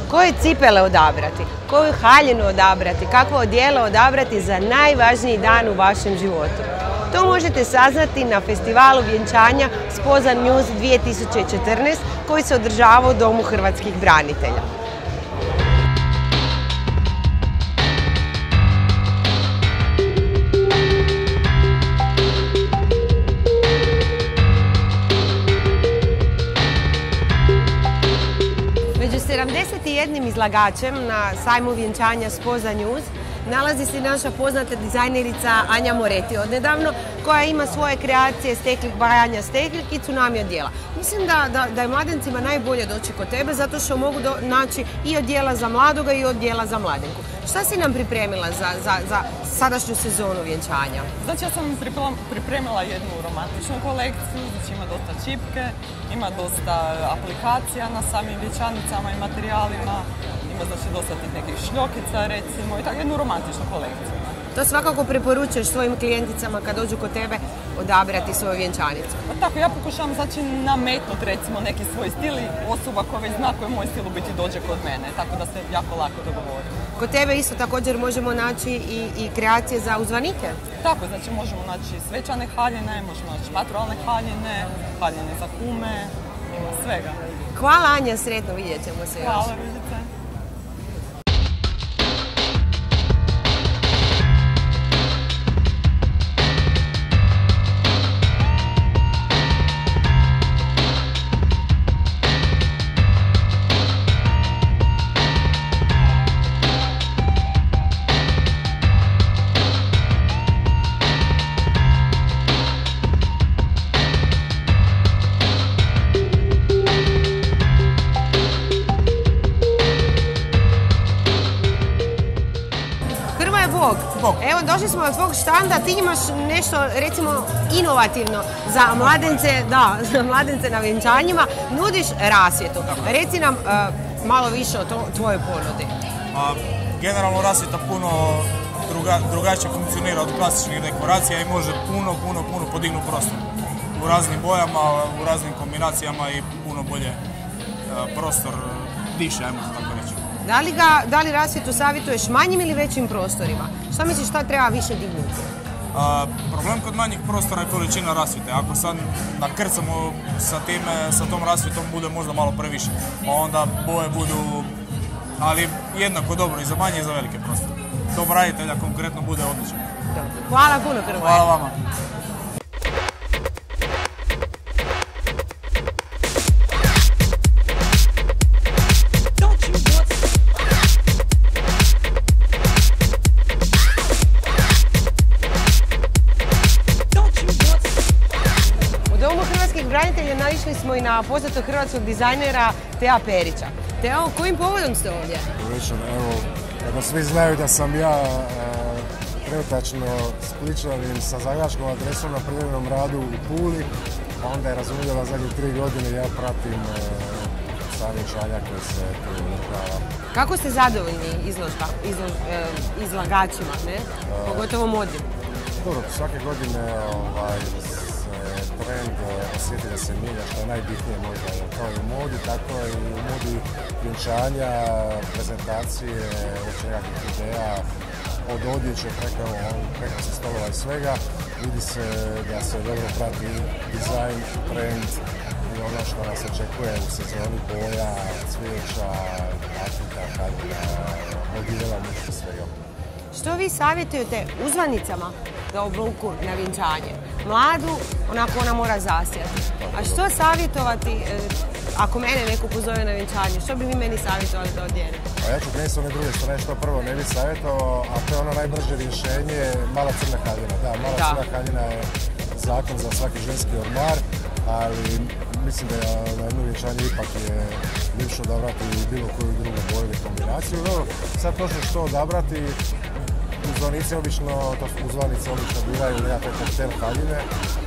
Koje cipele odabrati, koju haljinu odabrati, kakvo odijelo odabrati za najvažniji dan u vašem životu. To možete saznati na festivalu vjenčanja Spoza News 2014 koji se održava u Domu hrvatskih branitelja. Među 71 izlagačem na sajmu vjenčanja Spoza News nalazi se naša poznata dizajnerica Anja Moretti odnedavno, koja ima svoje kreacije bajanja steklik i tsunami odijela. Mislim da je mladencima najbolje doći kod tebe zato što mogu naći i odijela za mladoga i odijela za mladenku. Šta si nam pripremila za sadašnju sezonu vjenčanja? Znači ja sam pripremila jednu romantičnu kolekciju, znači ima dosta čipke, ima dosta aplikacija na samim vjenčanicama i materijalima, ima znači dosta tih nekih šljokica recimo i tako jednu romantičnu kolekciju. To svakako preporučuješ svojim klijenticama kad dođu kod tebe odabrati svoju vjenčanicu? Pa tako, ja pokušavam znači nametnuti recimo neki svoj stil i osoba koja već zna koji je moj stil u biti dođe kod mene, tako da se jako lako dogovorim. Kod tebe isto također možemo naći i kreacije za uzvanike? Tako, znači možemo naći svečane haljine, možemo naći maturalne haljine, haljine za kume, ima svega. Hvala Anja, sretno, vidjet ćemo se još. Hvala, vidite. Evo, došli smo do tvog štanda, ti imaš nešto, recimo, inovativno za mladence na vjenčanjima, nudiš rasvjetu. Reci nam malo više o tvojoj ponudi. Generalno rasvjeta puno drugačije funkcionira od klasičnih dekoracija i može puno podignuti prostor. U raznim bojama, u raznim kombinacijama i puno bolje prostor diše, ajmo tako reći. Da li rasvjetu savjetuješ manjim ili većim prostorima? Šta misliš, šta treba više dignuti? Problem kod manjih prostora je količina rasvjete. Ako sad nakrcamo sa tom rasvjetom bude možda malo previše. Pa onda boje budu, ali jednako dobro i za manje i za velike prostore. Dom raditelja konkretno bude odličan. Hvala puno, Hrvoje. Hvala vama. Branitelja naišli smo i na poznatog hrvatskog dizajnera Tea Perića. Teo, kojim povodom ste ovdje? Evo, kada svi znaju da sam ja trenutačno Spličanin sa zagrebačkom adresom na privremenom radu u Puli, onda je razumio da zadnje 3 godine ja pratim sva vjenčanja koje se tu održava. Kako ste zadovoljni izlagačima, ne? Pogotovo modnim? Dobro, svake godine trend osjeti da se mijenja, što je najbitnije možda kao i u modi, tako i u modi vjenčanja, prezentacije, uopće nekakvih ideja, od odjeće preko se stolova i svega. Vidi se da se dobro prati dizajn, trend i ono što nas očekuje u sezoni boja, cvijeća, nakita, haljina, odijela, mušta svega. Što vi savjetujete uzvanicama da obluku na vjenčanje? Mladu, onako ona mora zasjati. A što savjetovati ako mene neko pozove na vjenčanje? Što bi vi meni savjetovali da odjenem? Ja ću krenuti s one druge strane, što prvo ne bi savjetovao, a to je ono najbrže rješenje, mala crna haljina. Da, mala crna haljina je zakon za svaki ženski ormar, ali mislim da na jedno vjenčanje ipak je ljepše odabrati bilo koju drugu boju ili kombinaciju. Dobro, sad točno što odabrati, uzvanice obično biraju nekakve koktel haljine.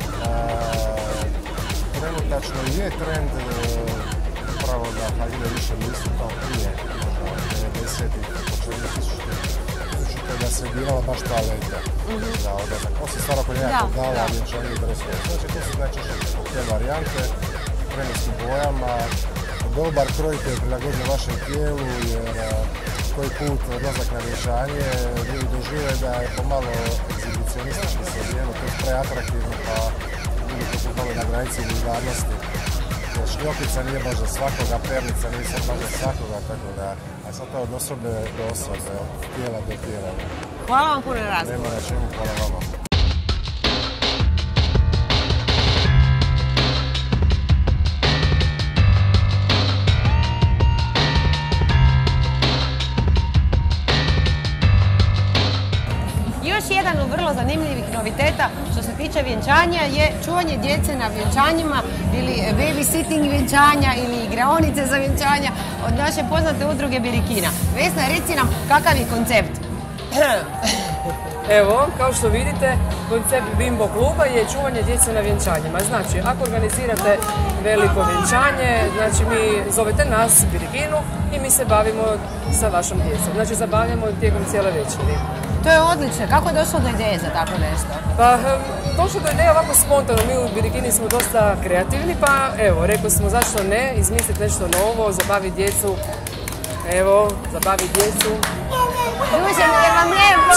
Trenutačno je trend upravo da haljine više nisu kao prije 90-ih, početnih 2000-ih, da se birala baš ta leta za odlazak. Osim stvarno kod nekakvog gala, vjenčanja i dreskova. Znači to su najčešće koktel varijante, u premijskim bojama, dobar kroj koji je prilagođen vašem tijelu, jer koji put odlazak na vjenčanje ljudi dožive da je pomalo egzibicionistički se odijelo, to je preatraktivno, pa ljudi koji su malo na granici vulgarnosti. Šljokica nije baš za svakoga, pernica nije sad baš za svakoga, tako da, a sad to od osobe do osobe, od tijela do tijela. Hvala vam puno na razgovor. Nema na čemu, hvala vama. Još jedan od vrlo zanimljivih noviteta što se tiče vjenčanja je čuvanje djece na vjenčanjima ili babysitting vjenčanja ili igraonice za vjenčanja od naše poznate udruge Birikina. Vesna, reci nam kakav je koncept? Evo, kao što vidite, koncept Bimbo kluba je čuvanje djece na vjenčanjima. Znači, ako organizirate veliko vjenčanje, znači mi zovete nas, Birikinu, i mi se bavimo sa vašom djecom. Znači, zabavljamo tijekom cijele večeri. To je odlično. Kako je došlo do ideje za tako nešto? Pa, došlo do ideje ovako spontano. Mi u Birikini smo dosta kreativni, pa evo, rekli smo zašto ne, izmisliti nešto novo, zabaviti djecu. Evo, zabavi djecu. Druženo je vam lijepo!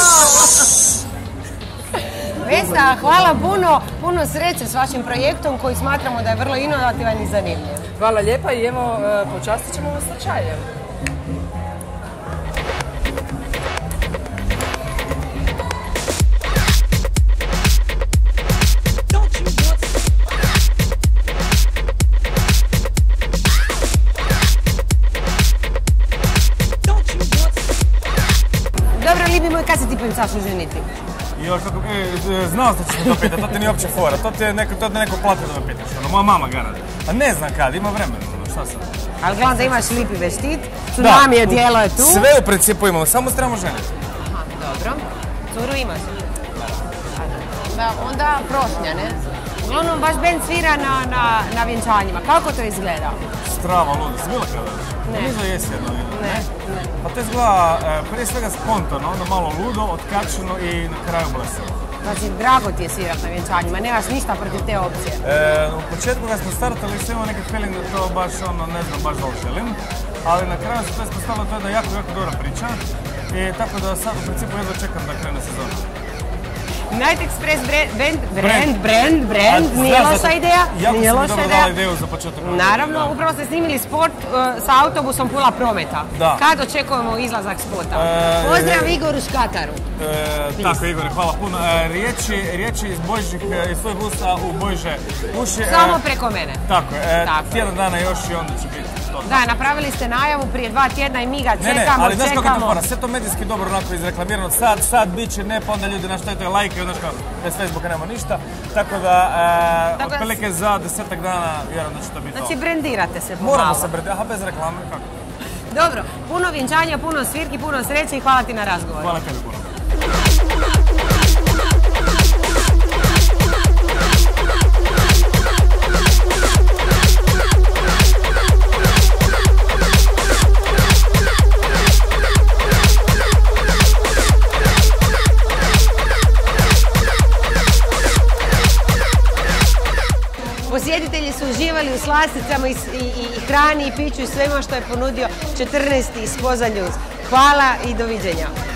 Vesna, hvala puno sreće s vašim projektom koji smatramo da je vrlo inovativan i zanimljiv. Hvala lijepa i evo, počastit ćemo vas sa čajem. Kad se ti pensaš oženiti? Znao sam da ćeš me to pitati, to ti nije uopće fora, to ti je neko platio da me pitaš, moja mama garant. A ne znam kad, ima vremena, šta sad? Ali gledam da imaš lipi veštit, tsunami odijelo je tu. Sve u principu imamo, samo se trebamo ženiti. Aha, dobro. Curu imaš? Da, onda prošnja, ne? Uglavnom, baš band svira na vjenčanjima. Kako to izgleda? Strava, luda, si bila kada? Ne. Mislim da jesi jedno. Ne. Pa to izgleda prije svega spontano, onda malo ludo, otkačeno i na kraju blesavo. Znači, drago ti je svirat na vjenčanjima, nemaš ništa protiv te opcije? U početku kad smo startali sve imamo neki feeling da to baš ne znam baš da li želim, ali na kraju se to ispostavilo, to je jedna jako dobra priča i tako da sad u principu jedva čekam da krene sezona. Night Express brand, nije loša ideja. Jako sam mi dobro dala ideju za početak. Naravno, upravo ste snimili spot sa autobusom Pula Prometa. Da. Kad očekujemo izlazak spota? Pozdrav Igoru Škataru. Tako, Igore, hvala puno. Riječi iz svojeg usta u Bojže uši. Samo preko mene. Tako, tjedan dana još i onda će biti. Da, napravili ste najavu prije 2 tjedna i mi ga čekamo. Ne, ali znaš kako to mora, sve to medijski dobro onako izreklamirano, sad bit će, ne, pa onda ljudi naštajte lajke, znaš kao, bez Facebooka nema ništa, tako da, otprilike za 10-ak dana vjerujem da će to biti. Znači, brendirate se pomalo. Moramo se brendirati, bez reklame, kako? Dobro, puno vjenčanja, puno svirki, puno sreće i hvala ti na razgovor. Hvala tebi puno. Posjetitelji su uživali u slasticama i hrani i piću i svema što je ponudio 14. Spoza News. Hvala i doviđenja.